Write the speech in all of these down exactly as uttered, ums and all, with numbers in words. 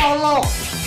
Paulo!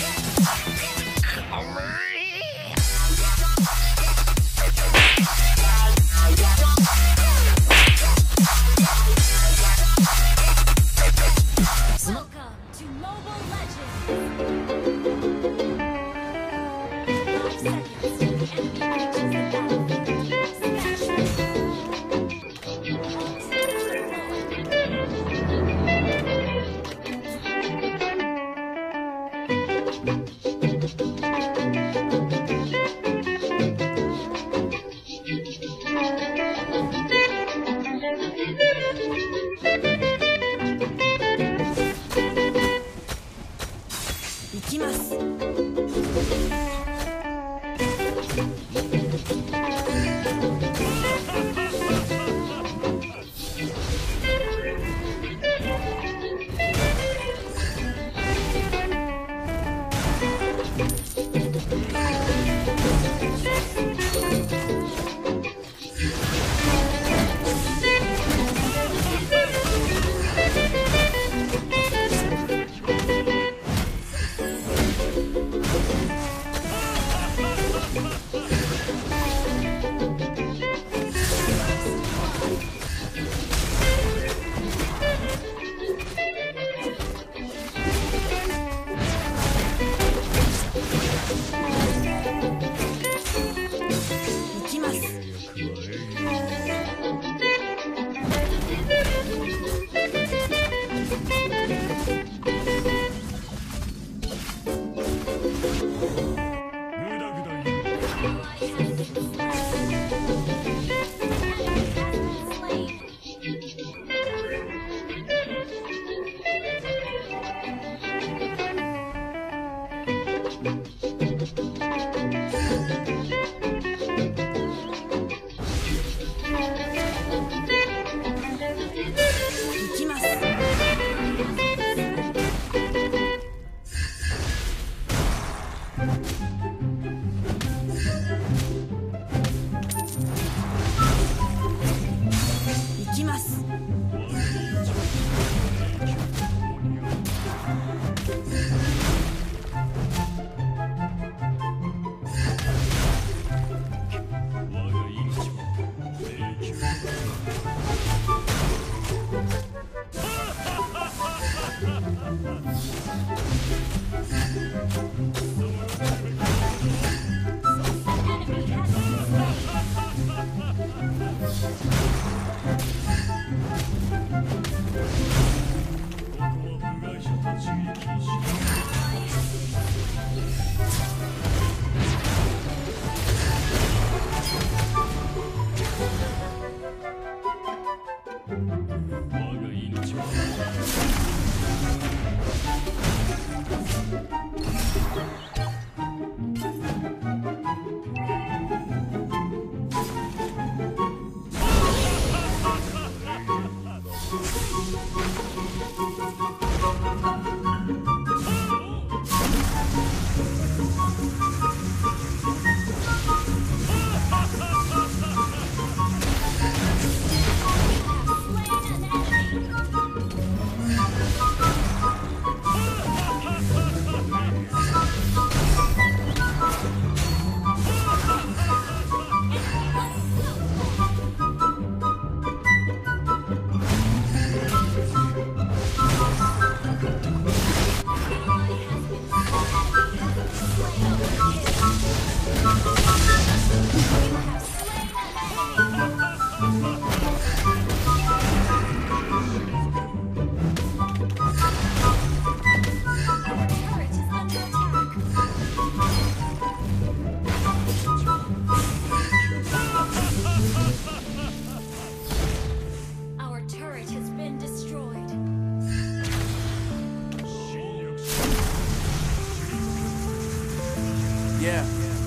Yeah.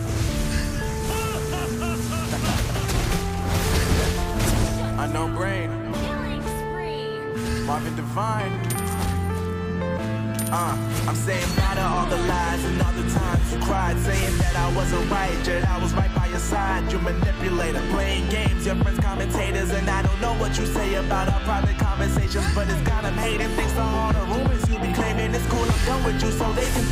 Unknown Brain. Marvin Divine. Uh, I'm saying bye to all the lies and all the times you cried, saying that I wasn't right, yet I was right by your side. You manipulator, playing games, your friends commentators, and I don't know what you say about our private conversations, but it's got them hating thanks to all the rumors you be claiming. It's cool, I'm done with you, so they can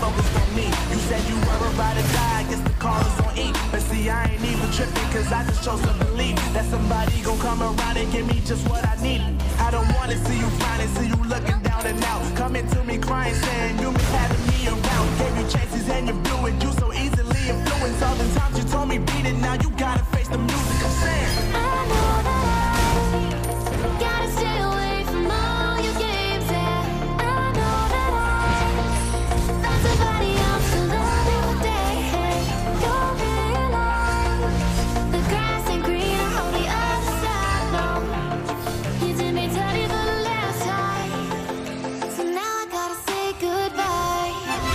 focused on me. You said you were about to die, I guess the call is on E. But see, I ain't even tripping, cause I just chose to believe that somebody gon' come around and give me just what I need. I don't wanna see you flying, see you looking down and out, coming to me crying, saying you been having me around. Gave you chances and you blew it, you so easily influenced. All the times you told me beat it, now you gotta face the music. I'm saying I know that I gotta stay away from all your games, yeah. I know that I found somebody else to love you one day. You're really alone. The grass ain't greener on the other side, no. You did me dirty for the last time, so now I gotta say goodbye.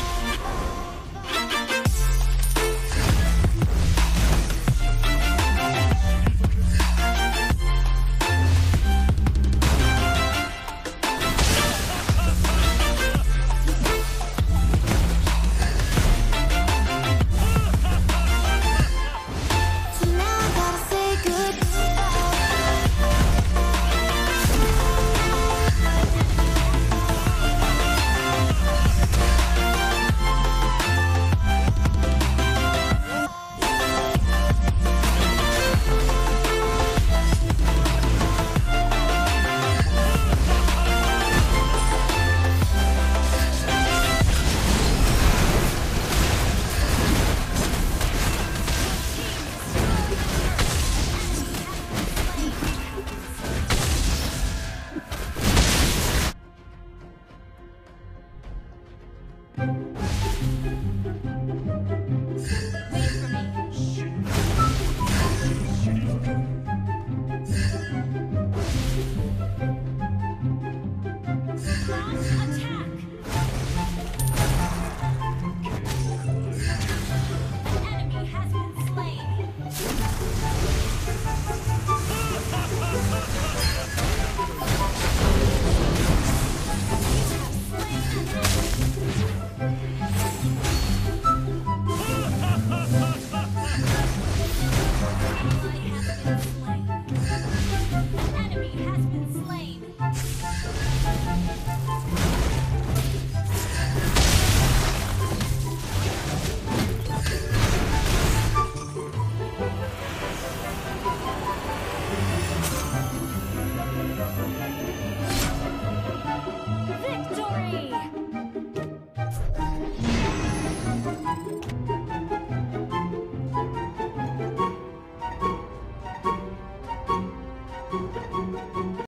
So now I gotta say goodbye.